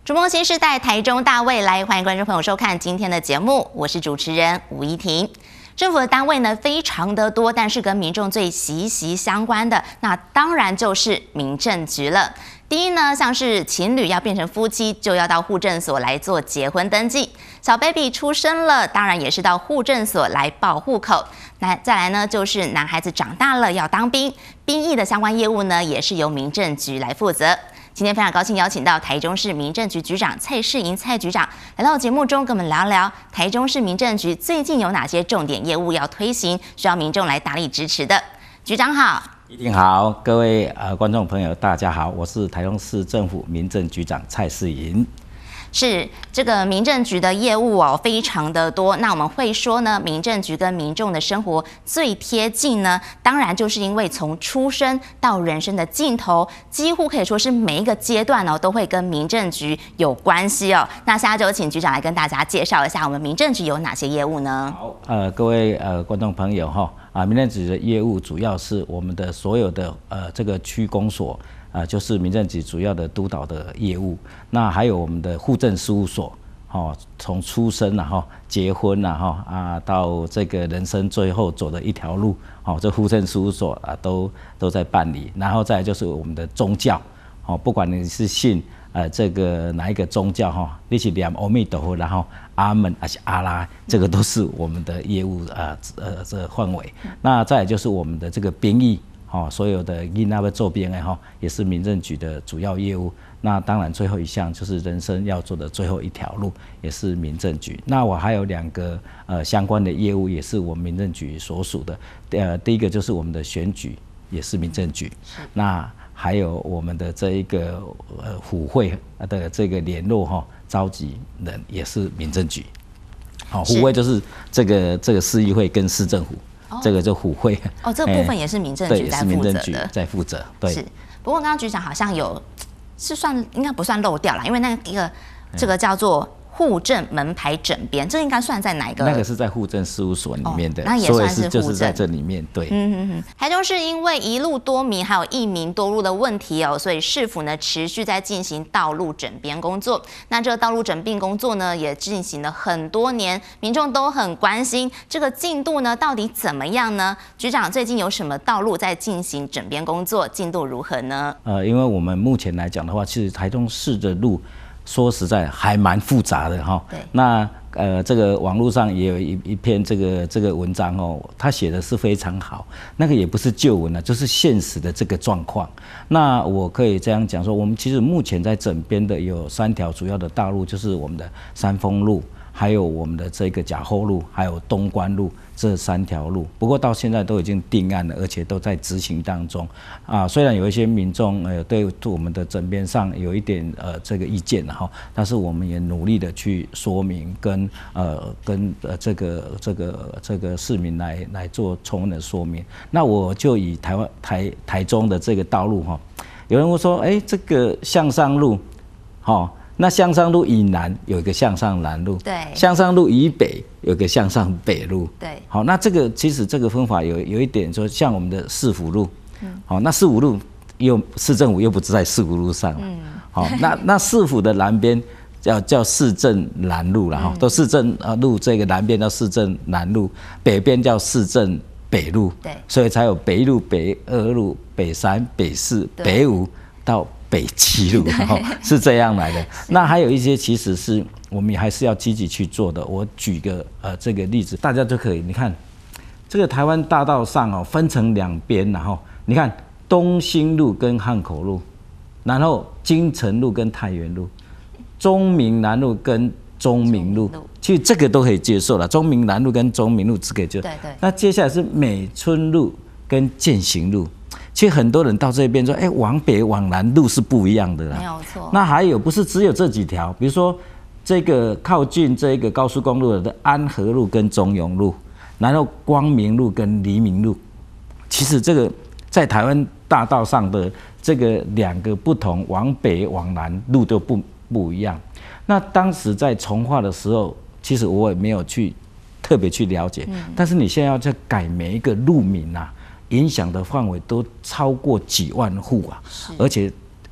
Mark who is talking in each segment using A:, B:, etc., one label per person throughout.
A: 逐梦新时代，台中大未来，欢迎观众朋友收看今天的节目，我是主持人吴依婷。政府的单位呢非常的多，但是跟民众最息息相关的，那当然就是民政局了。第一呢，像是情侣要变成夫妻，就要到户政所来做结婚登记；小 baby 出生了，当然也是到户政所来报户口。那再来呢，就是男孩子长大了要当兵，兵役的相关业务呢，也是由民政局来负责。今天非常高兴邀请到台中市民政局局长蔡世莹蔡局长来到节目中，跟我们聊聊台中市民政局最近有哪些重点业务要推行，需要民众来大力支持的。局长好。
B: 一定好，各位观众朋友，大家好，我是台中市政府民政局长蔡世莹。
A: 是这个民政局的业务哦，非常的多。那我们会说呢，民政局跟民众的生活最贴近呢，当然就是因为从出生到人生的尽头，几乎可以说是每一个阶段哦，都会跟民政局有关系哦。那现在就请局长来跟大家介绍一下我们民政局有哪些业务呢？
B: 好，各位观众朋友哈，民政局的业务主要是我们的所有的这个区公所。就是民政局主要的督导的业务，那还有我们的户政事务所，从出生结婚到这个人生最后走的一条路，这户政事务所都在办理，然后再来就是我们的宗教，不管你是信这个哪一个宗教你是念阿弥陀佛，然后阿门还是阿拉，这个都是我们的业务这个范围。那再来就是我们的这个兵役。所有的囡仔要做兵的也是民政局的主要业务。那当然最后一项就是人生要做的最后一条路，也是民政局。那我还有2个相关的业务，也是我们民政局所属的。第一个就是我们的选举，也是民政局。那还有我们的这一个府会的这个联络召集人，也是民政局。府会就是这个市议会跟市政府。这个就府会
A: 这个部分也是民政局在负责的，
B: 在负责。对，
A: 是。不过刚刚局长好像应该不算漏掉啦，因为这个叫做户政门牌整编，这应该算在哪一个？
B: 那个是在户政事务所里面的，
A: 那也算是户政，
B: 就是在这里面。对，
A: 台中市因为一路多民还有一民多路的问题哦，所以市府呢持续在进行道路整编工作。那这个道路整并工作呢也进行了很多年，民众都很关心这个进度呢到底怎么样呢？局长最近有什么道路在进行整编工作，进度如何呢？
B: 因为我们目前来讲的话，其实台中市的路。说实在还蛮复杂的哈，那这个网络上也有一篇这个文章他写的是非常好，那个也不是旧闻了，就是现实的这个状况。那我可以这样讲说，我们其实目前在整编的有3条主要的道路，就是我们的三丰路，还有我们的这个甲后路，还有东关路这3条路。不过到现在都已经定案了，而且都在执行当中虽然有一些民众对我们的整编上有一点这个意见但是我们也努力的去说明跟这个市民来做充分的说明。那我就以台中的这个道路有人会说这个向上路那向上路以南有一个向上南路，
A: 对；向
B: 上路以北有一个向上北路，
A: 对。
B: 好，那这个其实这个分法有一点说，像我们的市府路，好，那市府路市政府又不是在市府路上，好，那市府的南边叫市政南路了都市政路这个南边叫市政南路，北边叫市政北路，
A: 对，
B: 所以才有北路、北2路、北3、北4、北5到北7路是这样来的。那还有一些其实是我们还是要积极去做的。我举个这个例子，大家就可以你看这个台湾大道上分成2边，然后你看东兴路跟汉口路，然后金城路跟太原路，中民南路跟中民路，其实这个都可以接受了。中民南路跟中民路只可以接受。对。那接下来是美村路跟践行路。其实很多人到这边说，往北往南路是不一样的啦。
A: 没有错。
B: 那还有不是只有这几条，比如说这个靠近这个高速公路的安和路跟中永路，然后光明路跟黎明路，其实这个在台湾大道上的这个2个不同往北往南路都不一样。那当时在重划的时候，其实我也没有特别去了解，但是你现在要再改每一个路名影响的范围都超过几万户而且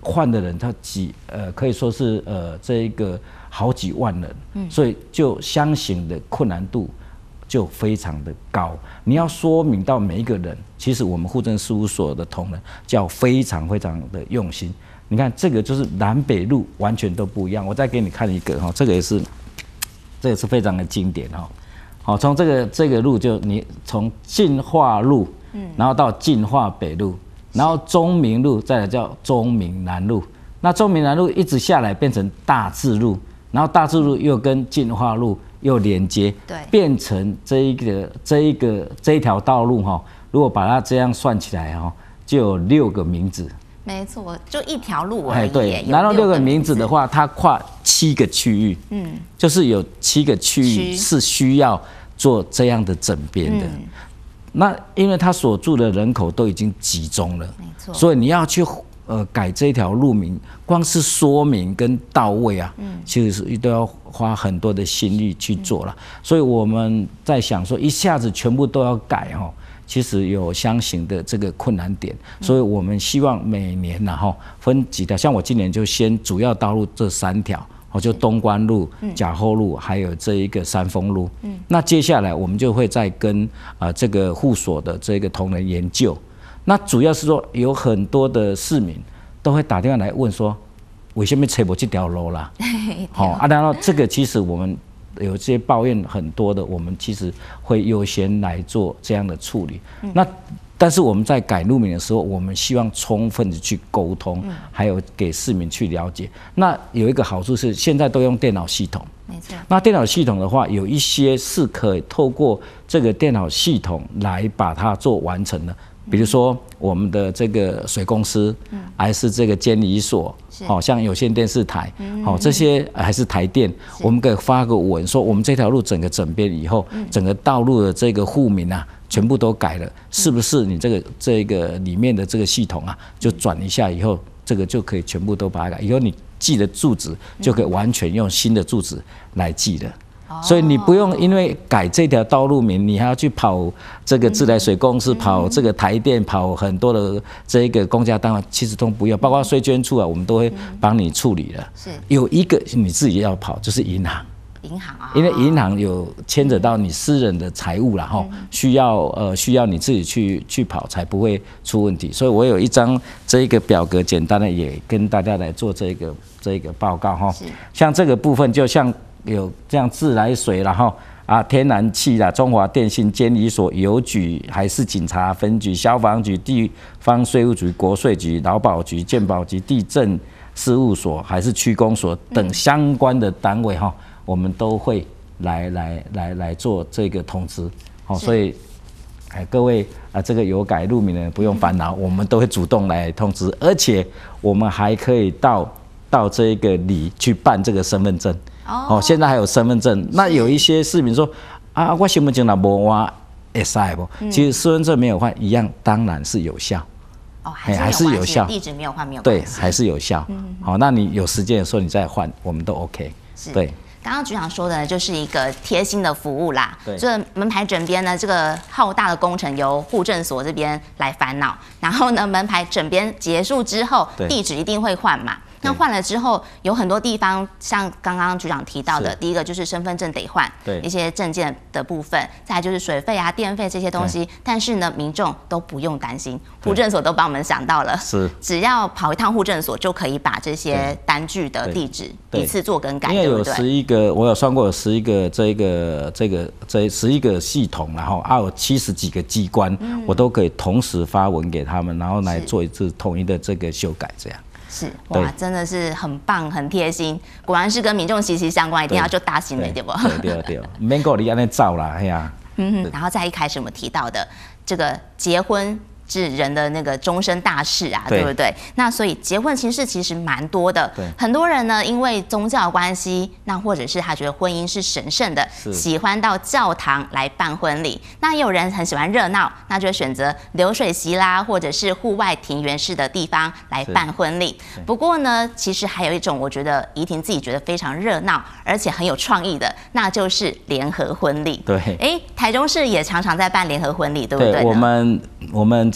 B: 换的人他可以说是这一个好几万人，所以就相形的困难度就非常的高。你要说明到每一个人，其实我们户政事务所的同仁叫非常非常的用心。你看这个就是南北路完全都不一样。我再给你看一个哈，这个是非常的经典哈。好，从这个路就你从进化路，然后到进化北路。然后中明路再来叫中明南路，那中明南路一直下来变成大智路，然后大智路又跟进化路又连接，
A: 对，
B: 变成这一条道路哈。如果把它这样算起来哈，就有6个名字。
A: 没错，就一条路而已。
B: 对，然后6个名字的话，它跨7个区域，就是有7个区域是需要做这样的整编的。那因为他所住的人口都已经集中了，
A: 没错，
B: 所以你要去改这条路名，光是说明跟到位啊，其实是都要花很多的心力去做了。所以我们在想说，一下子全部都要改哈，其实有相形的这个困难点，所以我们希望每年然后分几条，像我今年就先主要道路这3条。就东关路、甲后路，还有这一个三丰路。那接下来我们就会再跟这个户所的这个同仁研究。那主要是说有很多的市民都会打电话来问说，为什么找不这条路啦？然后这个其实我们有些抱怨很多的，我们其实会优先来做这样的处理。但是我们在改路名的时候，我们希望充分的去沟通，还有给市民去了解。那有一个好处是，现在都用电脑系统，
A: 没错。
B: 那电脑系统的话，有一些是可以透过这个电脑系统来把它做完成的。比如说我们的这个水公司，还是这个监理所，像有线电视台，这些还是台电，我们可以发个文说，我们这条路整个整编以后，整个道路的这个户名啊，全部都改了，是不是你这个里面的这个系统啊，就转一下以后，这个就可以全部都把它改，以后你记的住址就可以完全用新的住址来记的。所以你不用因为改这条道路名，你还要去跑这个自来水公司，跑这个台电，跑很多的这个公家单位，其实都不用，包括税捐处啊，我们都会帮你处理了。是有一个你自己要跑，就是银行。
A: 银行啊，
B: 因为银行有牵扯到你私人的财务啦，需要你自己去跑才不会出问题。所以我有一张这一个表格，简单的也跟大家来做这个报告哈。像这个部分，就像有这样自来水然后天然气啦，中华电信、监理所、邮局、海事警察分局、消防局、地方税务局、国税局、劳保局、健保局、地政事务所，还是区公所等相关的单位哈。我们都会来做这个通知，所以各位这个有改路名的不用烦恼，我们都会主动来通知，而且我们还可以到这个里去办这个身份证。现在还有身份证。那有一些市民说我身份证若无换会使不？其实身份证没有换一样，当然是有效。
A: 还是有效，地址没有换没有关系，
B: 对，还是有效。那你有时间的时候你再换，我们都 OK。对。
A: 刚刚局长说的呢，就是一个贴心的服务啦。对，这门牌整编呢，这个浩大的工程由户政所这边来烦恼。然后呢，门牌整编结束之后，地址一定会换嘛。那换了之后，有很多地方，像刚刚局长提到的，第一个就是身份证得换，一些证件的部分，再来就是水费啊、电费这些东西。但是呢，民众都不用担心，户政所都帮我们想到了，只要跑一趟户政所就可以把这些单据的地址一次做更改，
B: 因为有11个，我有算过有11个这11个系统，然后有70几个机关，我都可以同时发文给他们，然后来做一次统一的这个修改，这样。
A: 是哇，真的是很棒，很贴心，果然是跟民众息息相关，一定要就打醒了，对不？
B: 对，免够你安尼走啦，嘿呀。
A: 然后在一开始我们提到的这个结婚是人的那个终身大事啊，对不对？那所以结婚形式其实蛮多的，很多人呢因为宗教关系，那或者是他觉得婚姻是神圣的，喜欢到教堂来办婚礼。那也有人很喜欢热闹，那就会选择流水席啦，或者是户外庭园式的地方来办婚礼。不过呢，其实还有一种我觉得怡婷自己觉得非常热闹，而且很有创意的，那就是联合婚礼。对，台中市也常常在办联合婚礼，对不对？
B: 我们这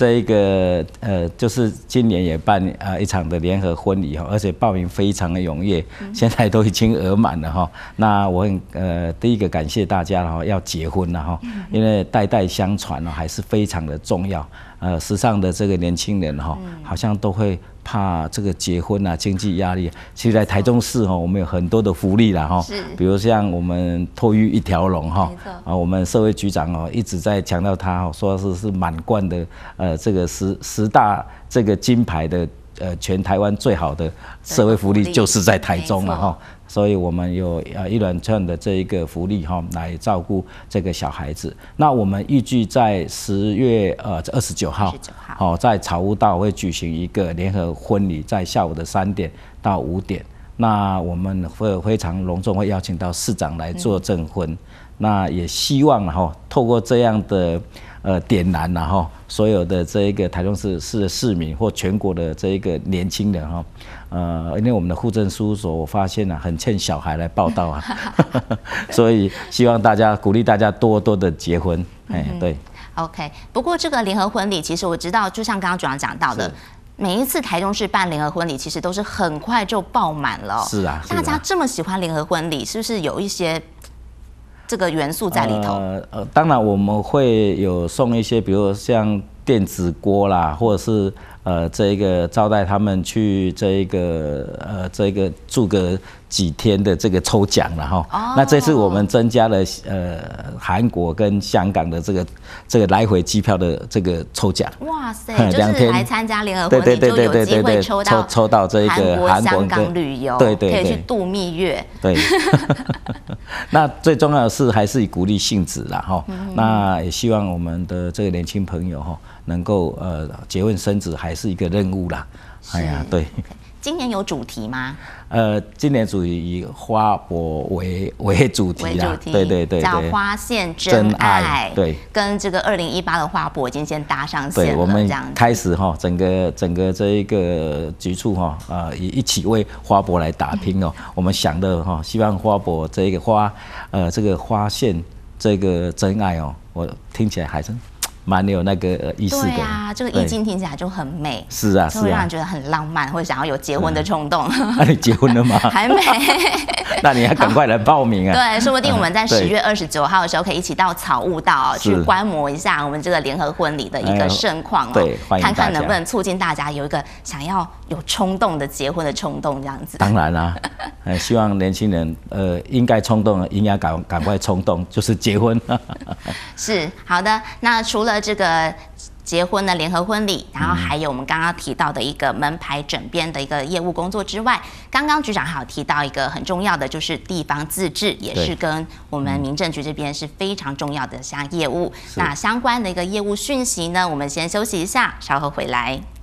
B: 这一个就是今年也办一场的联合婚礼哈，而且报名非常的踊跃，现在都已经额满了哈。那我很第一个感谢大家哈，要结婚了哈，因为代代相传哦还是非常的重要。时尚的这个年轻人哈，好像都会怕这个结婚啊，经济压力。其实，在台中市哈，我们有很多的福利啦哈，比如像我们托育一条龙哈，我们社会局长哦一直在强调他说是满贯的这个十大这个金牌的全台湾最好的社会福利就是在台中了哈。所以我们有一连串的这一个福利哈，来照顾这个小孩子。那我们预计在10月29号，在草悟道会举行一个联合婚礼，在下午的3点到5点。那我们会非常隆重，会邀请到市长来做证婚。那也希望哈，透过这样的点燃然后所有的这一个台中市的市民或全国的这一个年轻人哈，因为我们的户政事务所我发现很欠小孩来报到啊，所以希望大家鼓励大家多多的结婚，对。
A: OK， 不过这个联合婚礼，其实我知道，就像刚刚局长讲到的。每一次台中市办联合婚礼，其实都是很快就爆满了。是啊，大家这么喜欢联合婚礼，是不是有一些这个元素在里头？
B: 当然我们会有送一些，比如像电子锅啦，或者是这一个招待他们去这一个住个几天的这个抽奖了哈。那这次我们增加了韩国跟香港的这个来回机票的这个抽奖。哇塞，
A: 就是来参加联合婚礼就有机会抽到这一个韩国、香港旅游，对，可以去度蜜月。对。
B: 那最重要的是还是以鼓励性质啦哈。那也希望我们的这个年轻朋友哈，能够结婚生子还是一个任务啦。哎呀，对。
A: 今年有主题吗？
B: 今年主题以花博为主题啦，对，
A: 叫花现真爱，对，跟这个2018的花博已经先搭上线了，
B: 对，我们开始哈，整个这一个局处哈，一起为花博来打拼哦。我们想的哈，希望花博这一个这个花现这个真爱哦，我听起来还是蛮有那个意思的。
A: 对啊，这个意境听起来就很美。
B: 是啊，
A: 就会让人觉得很浪漫，会想要有结婚的冲动。
B: 那你结婚了吗？
A: 还没。
B: 那你要赶快来报名啊！
A: 对，说不定我们在10月29号的时候可以一起到草悟道去观摩一下我们这个联合婚礼的一个盛况哦。
B: 对，欢迎大家，
A: 看看能不能促进大家有一个想要有冲动的结婚的冲动这样子。
B: 当然啦，希望年轻人应该冲动，应该赶快冲动，就是结婚。
A: 是好的，那除了这个结婚的联合婚礼，然后还有我们刚刚提到的一个门牌整编的一个业务工作之外，刚刚局长还有提到一个很重要的，就是地方自治，也是跟我们民政局这边是非常重要的项业务。那相关的一个业务讯息呢，我们先休息一下，稍后回来。